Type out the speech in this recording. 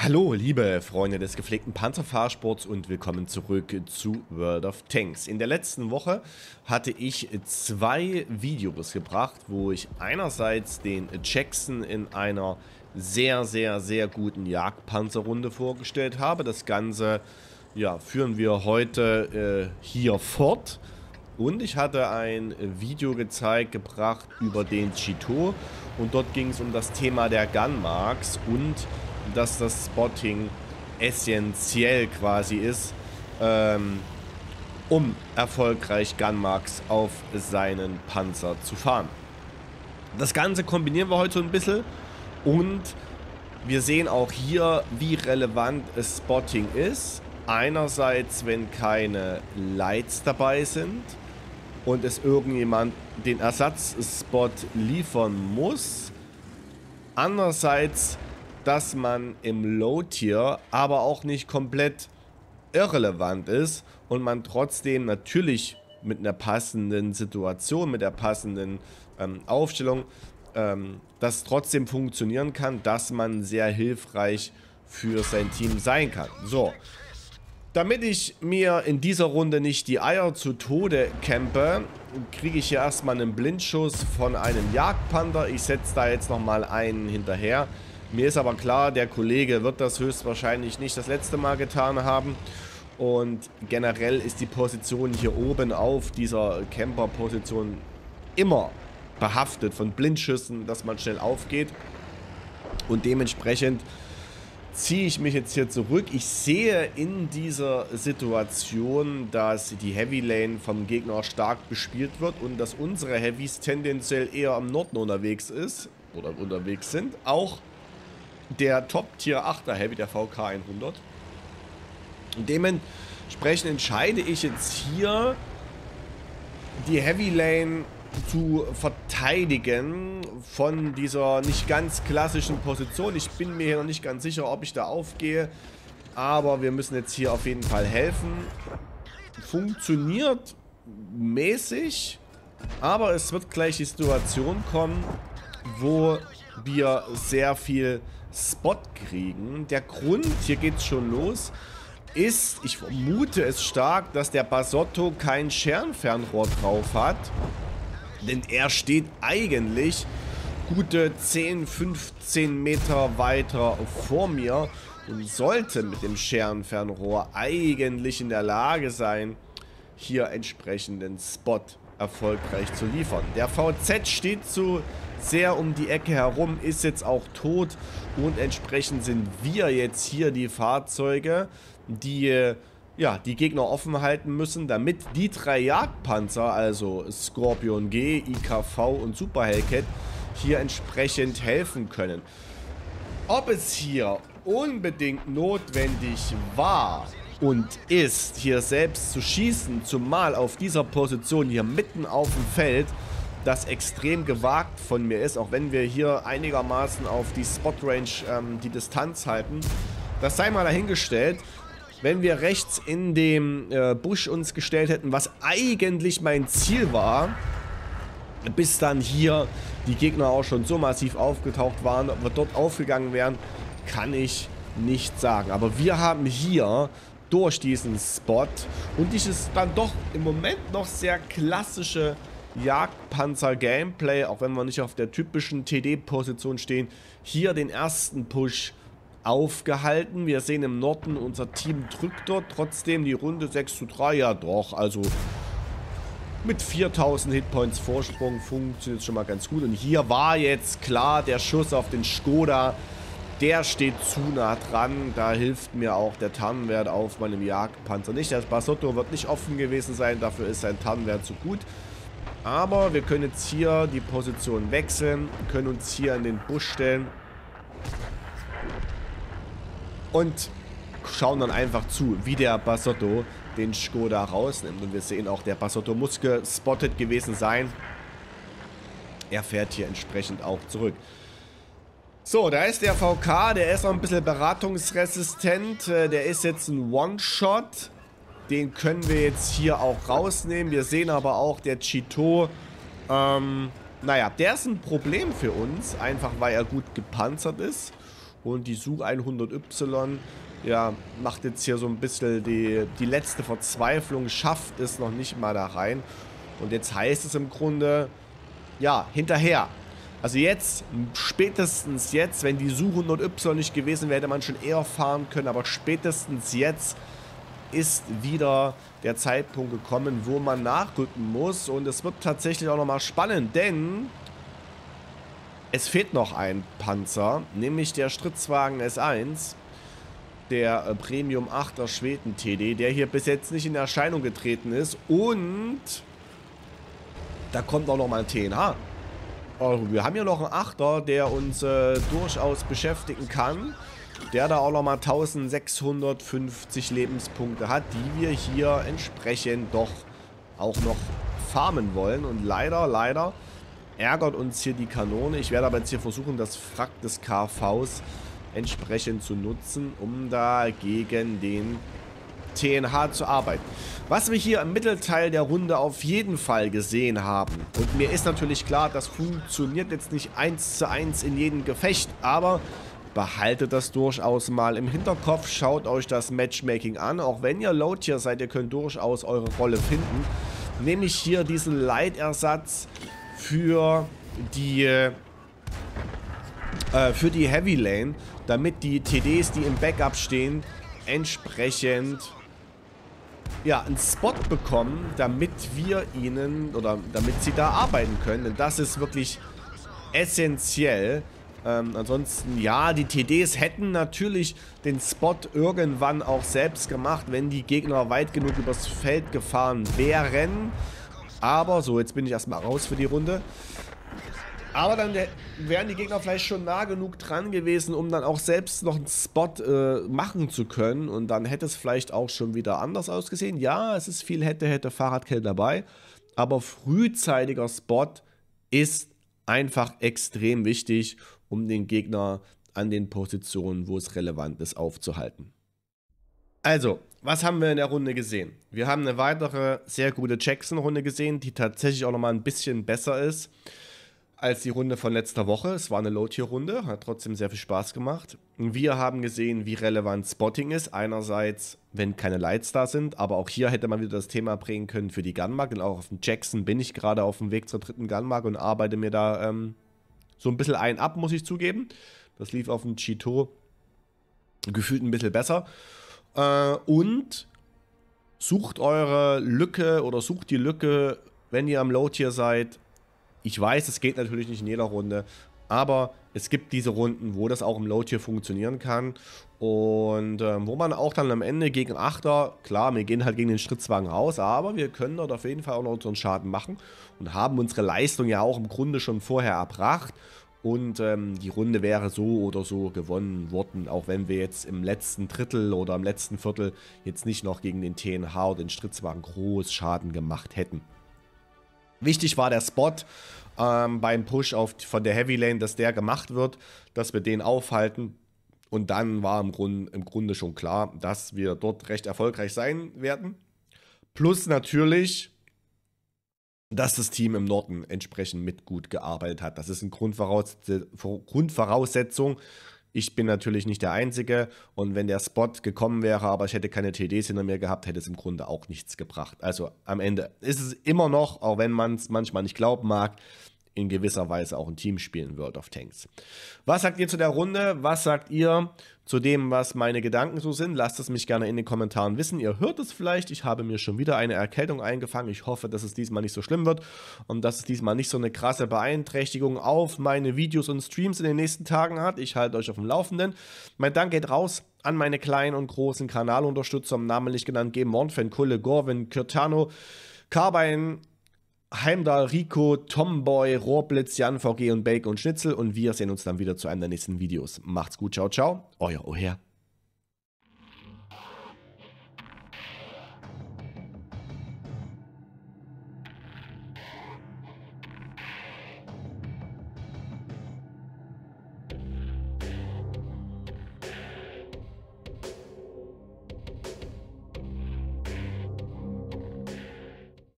Hallo, liebe Freunde des gepflegten Panzerfahrsports und willkommen zurück zu World of Tanks. In der letzten Woche hatte ich zwei Videos gebracht, wo ich einerseits den Jackson in einer sehr guten Jagdpanzerrunde vorgestellt habe. Das Ganze führen wir heute hier fort. Und ich hatte ein Video gebracht über den Chiteau und dort ging es um das Thema der Gunmarks und dass das Spotting essentiell quasi ist, um erfolgreich Gunmarks auf seinen Panzer zu fahren. Das Ganze kombinieren wir heute so ein bisschen und wir sehen auch hier, wie relevant Spotting ist. Einerseits, wenn keine Lights dabei sind und es irgendjemand den Ersatzspot liefern muss. Andererseits, dass man im Low-Tier aber auch nicht komplett irrelevant ist und man trotzdem natürlich mit einer passenden Situation, mit der passenden Aufstellung, das trotzdem funktionieren kann, dass man sehr hilfreich für sein Team sein kann. So, damit ich mir in dieser Runde nicht die Eier zu Tode campe, kriege ich hier erstmal einen Blindschuss von einem Jagdpanther. Ich setze da jetzt nochmal einen hinterher. Mir ist aber klar, der Kollege wird das höchstwahrscheinlich nicht das letzte Mal getan haben. Und generell ist die Position hier oben auf dieser Camper-Position immer behaftet von Blindschüssen, dass man schnell aufgeht. Und dementsprechend ziehe ich mich jetzt hier zurück. Ich sehe in dieser Situation, dass die Heavy Lane vom Gegner stark bespielt wird und dass unsere Heavys tendenziell eher am Norden unterwegs sind. Auch der Top-Tier 8er Heavy, der VK 100. Und dementsprechend entscheide ich jetzt hier, die Heavy Lane zu verteidigen von dieser nicht ganz klassischen Position. Ich bin mir hier noch nicht ganz sicher, ob ich da aufgehe, aber wir müssen jetzt hier auf jeden Fall helfen. Funktioniert mäßig, aber es wird gleich die Situation kommen, wo wir sehr viel Spot kriegen. Der Grund, hier geht es schon los, ist, ich vermute es stark, dass der Basotto kein Scherenfernrohr drauf hat. Denn er steht eigentlich gute 10, 15 Meter weiter vor mir und sollte mit dem Scherenfernrohr eigentlich in der Lage sein, hier entsprechenden Spot erfolgreich zu liefern. Der VZ steht so sehr um die Ecke herum, ist jetzt auch tot und entsprechend sind wir jetzt hier die Fahrzeuge, die die Gegner offen halten müssen, damit die drei Jagdpanzer, also Scorpion G, IKV und Super Hellcat, hier entsprechend helfen können. Ob es hier unbedingt notwendig war und ist, hier selbst zu schießen, zumal auf dieser Position hier mitten auf dem Feld, das extrem gewagt von mir ist, auch wenn wir hier einigermaßen auf die Spot-Range die Distanz halten, das sei mal dahingestellt. Wenn wir rechts in dem Busch uns gestellt hätten, was eigentlich mein Ziel war, bis dann hier die Gegner auch schon so massiv aufgetaucht waren, ob wir dort aufgegangen wären, kann ich nicht sagen. Aber wir haben hier durch diesen Spot und dieses dann doch im Moment noch sehr klassische Jagdpanzer-Gameplay, auch wenn wir nicht auf der typischen TD-Position stehen, hier den ersten Push aufgehalten. Wir sehen im Norden, unser Team drückt dort trotzdem die Runde 6:3. Ja doch, also mit 4000 Hitpoints Vorsprung funktioniert schon mal ganz gut. Und hier war jetzt klar der Schuss auf den Skoda. Der steht zu nah dran. Da hilft mir auch der Tarnwert auf meinem Jagdpanzer nicht. Das Basotto wird nicht offen gewesen sein. Dafür ist sein Tarnwert zu gut. Aber wir können jetzt hier die Position wechseln. Können uns hier in den Busch stellen. Und schauen dann einfach zu, wie der Basotto den Skoda rausnimmt. Und wir sehen auch, der Basotto muss gespottet gewesen sein. Er fährt hier entsprechend auch zurück. So, da ist der VK, der ist noch ein bisschen beratungsresistent. Der ist jetzt ein One-Shot. Den können wir jetzt hier auch rausnehmen. Wir sehen aber auch, der Chiteau, naja, der ist ein Problem für uns. Einfach, weil er gut gepanzert ist. Und die Such 100Y, ja, macht jetzt hier so ein bisschen die letzte Verzweiflung, schafft es noch nicht mal da rein. Und jetzt heißt es im Grunde, ja, hinterher. Also jetzt, spätestens jetzt, wenn die Such 100Y nicht gewesen wäre, hätte man schon eher fahren können. Aber spätestens jetzt ist wieder der Zeitpunkt gekommen, wo man nachrücken muss. Und es wird tatsächlich auch nochmal spannend, denn es fehlt noch ein Panzer, nämlich der Stritzwagen S1, der Premium 8er Schweden TD, der hier bis jetzt nicht in Erscheinung getreten ist. Und da kommt auch nochmal ein TNH. Also wir haben hier noch einen 8er, der uns durchaus beschäftigen kann. Der da auch nochmal 1650 Lebenspunkte hat, die wir hier entsprechend doch auch noch farmen wollen. Und leider ärgert uns hier die Kanone. Ich werde aber jetzt hier versuchen, das Wrack des KVs entsprechend zu nutzen, um da gegen den TNH zu arbeiten. Was wir hier im Mittelteil der Runde auf jeden Fall gesehen haben, und mir ist natürlich klar, das funktioniert jetzt nicht 1:1 in jedem Gefecht, aber behaltet das durchaus mal im Hinterkopf, schaut euch das Matchmaking an, auch wenn ihr Low-Tier seid, ihr könnt durchaus eure Rolle finden, nämlich hier diesen Leitersatz für die Heavy Lane, damit die TDs, die im Backup stehen, entsprechend ja, einen Spot bekommen, damit wir ihnen oder damit sie da arbeiten können. Denn das ist wirklich essentiell. Ansonsten, ja, die TDs hätten natürlich den Spot irgendwann auch selbst gemacht, wenn die Gegner weit genug übers Feld gefahren wären. Aber, so, jetzt bin ich erstmal raus für die Runde. Aber dann wären die Gegner vielleicht schon nah genug dran gewesen, um dann auch selbst noch einen Spot machen zu können. Und dann hätte es vielleicht auch schon wieder anders ausgesehen. Ja, es ist viel hätte Fahrradkill dabei. Aber frühzeitiger Spot ist einfach extrem wichtig, um den Gegner an den Positionen, wo es relevant ist, aufzuhalten. Also, was haben wir in der Runde gesehen? Wir haben eine weitere sehr gute Jackson-Runde gesehen, die tatsächlich auch nochmal ein bisschen besser ist als die Runde von letzter Woche. Es war eine Low-Tier-Runde, hat trotzdem sehr viel Spaß gemacht. Wir haben gesehen, wie relevant Spotting ist. Einerseits, wenn keine Lights da sind, aber auch hier hätte man wieder das Thema bringen können für die Gunmark. Denn auch auf dem Jackson bin ich gerade auf dem Weg zur 3. Gunmark und arbeite mir da so ein bisschen ein ab, muss ich zugeben. Das lief auf dem Cheeto gefühlt ein bisschen besser. Und sucht eure Lücke oder sucht die Lücke, wenn ihr am Low-Tier seid. Ich weiß, es geht natürlich nicht in jeder Runde, aber es gibt diese Runden, wo das auch im Low-Tier funktionieren kann und wo man auch dann am Ende gegen 8er, klar, wir gehen halt gegen den Stritzwagen raus, aber wir können dort auf jeden Fall auch noch unseren Schaden machen und haben unsere Leistung ja auch im Grunde schon vorher erbracht und die Runde wäre so oder so gewonnen worden, auch wenn wir jetzt im letzten Drittel oder im letzten Viertel jetzt nicht noch gegen den TNH oder den Stritzwagen groß Schaden gemacht hätten. Wichtig war der Spot beim Push von der Heavy Lane, dass der gemacht wird, dass wir den aufhalten. Und dann war im Grunde schon klar, dass wir dort recht erfolgreich sein werden. Plus natürlich, dass das Team im Norden entsprechend mit gut gearbeitet hat. Das ist eine Grundvoraussetzung. Ich bin natürlich nicht der Einzige und wenn der Spot gekommen wäre, aber ich hätte keine TDs hinter mir gehabt, hätte es im Grunde auch nichts gebracht. Also am Ende ist es immer noch, auch wenn man es manchmal nicht glauben mag, in gewisser Weise auch ein Teamspiel in World of Tanks. Was sagt ihr zu der Runde? Was sagt ihr zu dem, was meine Gedanken so sind? Lasst es mich gerne in den Kommentaren wissen. Ihr hört es vielleicht, ich habe mir schon wieder eine Erkältung eingefangen. Ich hoffe, dass es diesmal nicht so schlimm wird und dass es diesmal nicht so eine krasse Beeinträchtigung auf meine Videos und Streams in den nächsten Tagen hat. Ich halte euch auf dem Laufenden. Mein Dank geht raus an meine kleinen und großen Kanalunterstützer, namentlich genannt Game Mornfan, Kulle, Gorwin, Kürtano, Carbine, Heimdall, Rico, Tomboy, Rohrblitz, Jan, VG und Bacon und Schnitzel und wir sehen uns dann wieder zu einem der nächsten Videos. Macht's gut, ciao, ciao, euer Oher.